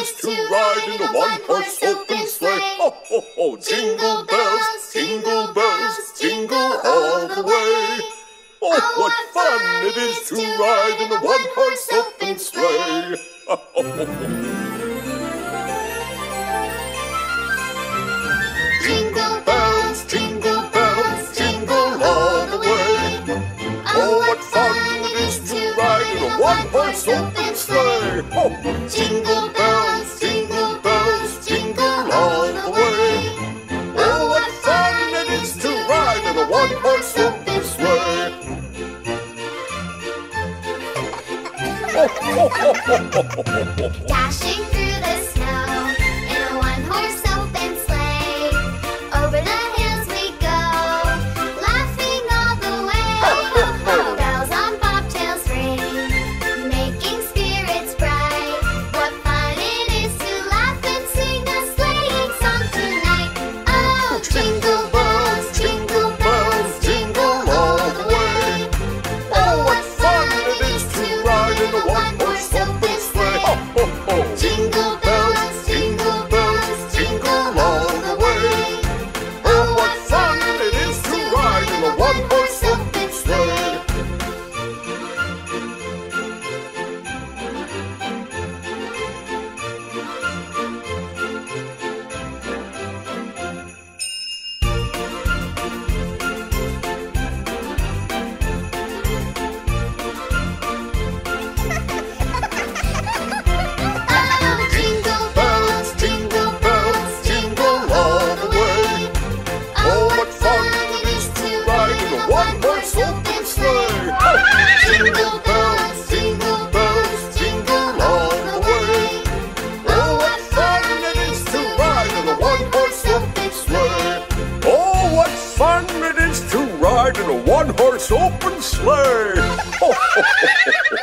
is to ride in a one-horse open sleigh. Ho, ho, ho! Jingle bells, jingle all the way. Oh, what fun it is to ride in a one-horse open sleigh. Ho, ho, ho, ho. Jingle bells, jingle all the way. Oh, what fun it is to ride in a one-horse open sleigh. Oh, jingle bells, jingle all the way. Oh, what fun it is to ride in a one-horse open sleigh. Oh, oh, oh, oh, oh, oh, oh. Dashing through the snow in a one-horse open sleigh. Over the hills we go, laughing all the way. Bells on bobtails ring, making spirits bright. What fun it is to laugh and sing a sleighing song tonight. Oh, jingle bells, jingle all the way. Oh, what fun it is to ride in a one-horse open sleigh. Oh, oh, oh. Jingle bells, jingle all the way. Oh, what fun it is to ride in a one-horse open sleigh. Oh, jingle bells, Jingle all the way. Oh, what fun it is to ride in a one-horse open sleigh. Oh, jingle bells, jingle all the way. Oh, what fun it is to ride in a one-horse open sleigh. Oh, what fun it is to ride in a one-horse open sleigh. Oh, oh, oh, oh, oh.